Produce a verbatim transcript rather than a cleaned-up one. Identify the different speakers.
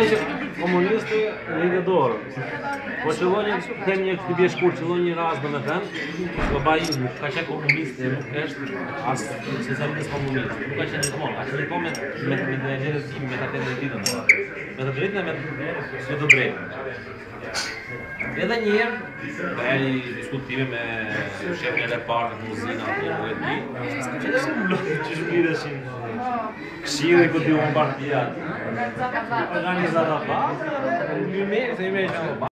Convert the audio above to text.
Speaker 1: që komunistë lidhe dorë. Po qëlloni, them një këtë bje shkur, qëlloni një rast në me thënë, që ba ju nuk ka qenë komunistë, nuk është asë socialist komunistë, nuk ka qenë gjithmonë, ka qenë gjithmonë me të drejtën tim, me të të drejtën, me të drejtën e me të drejtën. Edhe njerë, beri diskutime me shefin e lepartë, të muzina, të një muhet një, që shpireshin këshire këtë ju më partijat. Organizata pa, një me, se i me që